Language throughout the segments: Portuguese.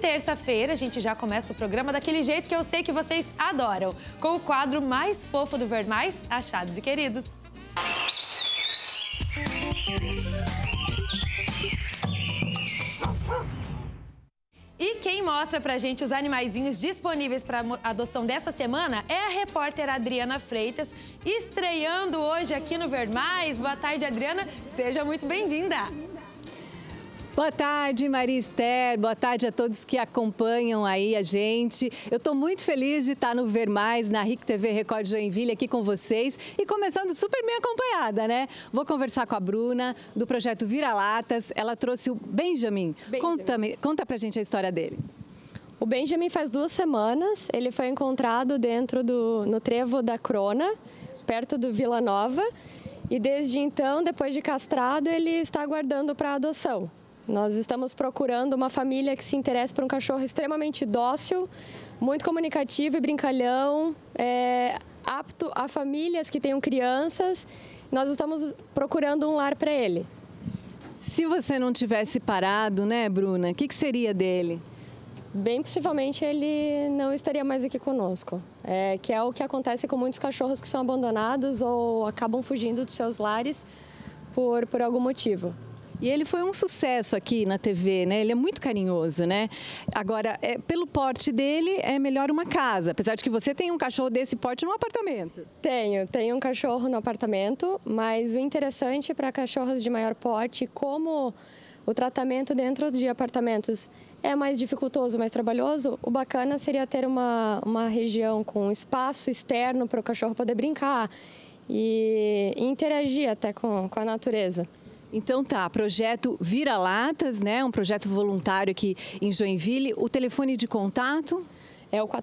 terça-feira a gente já começa o programa daquele jeito que eu sei que vocês adoram, com o quadro mais fofo do Ver Mais, Achados e Queridos. E quem mostra pra gente os animaizinhos disponíveis para adoção dessa semana é a repórter Adriana Freitas, estreando hoje aqui no Ver Mais. Boa tarde, Adriana. Seja muito bem-vinda. Boa tarde, Maria Esther. Boa tarde a todos que acompanham aí a gente. Eu estou muito feliz de estar no Ver Mais, na RIC TV Record Joinville, aqui com vocês. E começando super bem acompanhada, né? Vou conversar com a Bruna, do projeto Vira-Latas. Ela trouxe o Benjamin. Conta pra gente a história dele. O Benjamin faz 2 semanas. Ele foi encontrado no trevo da Crona, perto do Vila Nova. E desde então, depois de castrado, ele está aguardando para adoção. Nós estamos procurando uma família que se interesse por um cachorro extremamente dócil, muito comunicativo e brincalhão, apto a famílias que tenham crianças. Nós estamos procurando um lar para ele. Se você não tivesse parado, né, Bruna, o que seria dele? Bem possivelmente ele não estaria mais aqui conosco, que é o que acontece com muitos cachorros que são abandonados ou acabam fugindo dos seus lares por algum motivo. E ele foi um sucesso aqui na TV, né? Ele é muito carinhoso, né? Agora, pelo porte dele, é melhor uma casa. Apesar de que você tem um cachorro desse porte no apartamento. Tenho um cachorro no apartamento, mas o interessante para cachorros de maior porte, como o tratamento dentro de apartamentos é mais dificultoso, mais trabalhoso, o bacana seria ter uma região com espaço externo para o cachorro poder brincar e interagir até com a natureza. Então tá, projeto Vira-Latas, né? Um projeto voluntário aqui em Joinville. O telefone de contato? É o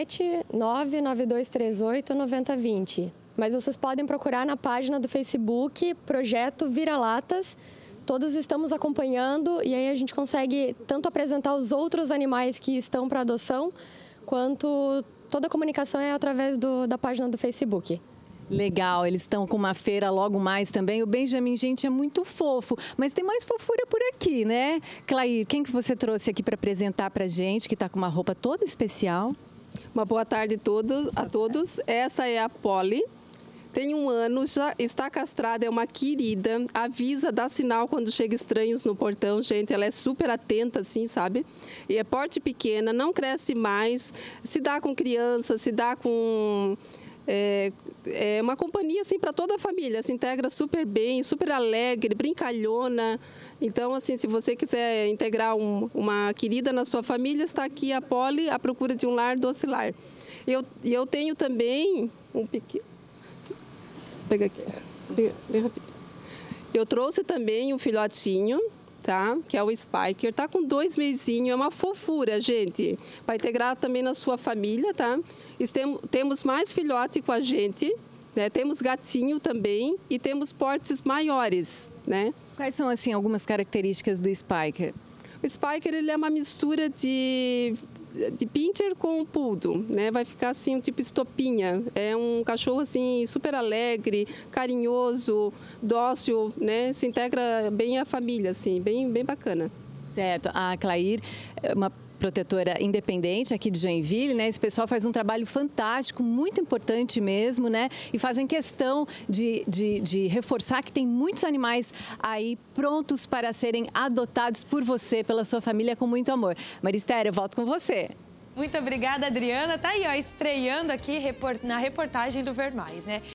47992389020. Mas vocês podem procurar na página do Facebook, Projeto Vira-Latas. Todos estamos acompanhando e aí a gente consegue tanto apresentar os outros animais que estão para adoção, quanto toda a comunicação é através da página do Facebook. Legal, eles estão com uma feira logo mais também. O Benjamin, gente, é muito fofo, mas tem mais fofura por aqui, né? Clair, quem que você trouxe aqui para apresentar pra gente, que está com uma roupa toda especial? Uma boa tarde a todos. Essa é a Polly. Tem 1 ano, já está castrada, é uma querida. Avisa, dá sinal quando chega estranhos no portão, gente. Ela é super atenta, assim, sabe? E é porte pequena, não cresce mais. Se dá com criança, se dá com... É uma companhia assim para toda a família, se integra super bem, super alegre, brincalhona. Então, assim, se você quiser integrar uma querida na sua família, está aqui a Polly à procura de um lar docilar. Eu tenho também um pequeno... Pega aqui, bem rápido. Eu trouxe também um filhotinho, tá? Que é o Spiker, tá com 2 mesinhos, é uma fofura, gente, para integrar também na sua família, tá? Temos mais filhote com a gente, né? Temos gatinho também e temos portes maiores, né? Quais são, assim, algumas características do Spiker? O Spiker, ele é uma mistura de pincher com poodle, né? Vai ficar assim um tipo estopinha. É um cachorro assim super alegre, carinhoso, dócil, né? Se integra bem à família, assim, bem bacana. Certo. A Clair é uma protetora independente aqui de Joinville, né? Esse pessoal faz um trabalho fantástico, muito importante mesmo, né? E fazem questão de reforçar que tem muitos animais aí prontos para serem adotados por você, pela sua família, com muito amor. Maristéria, eu volto com você. Muito obrigada, Adriana. Tá aí, ó, estreando aqui na reportagem do Ver Mais, né?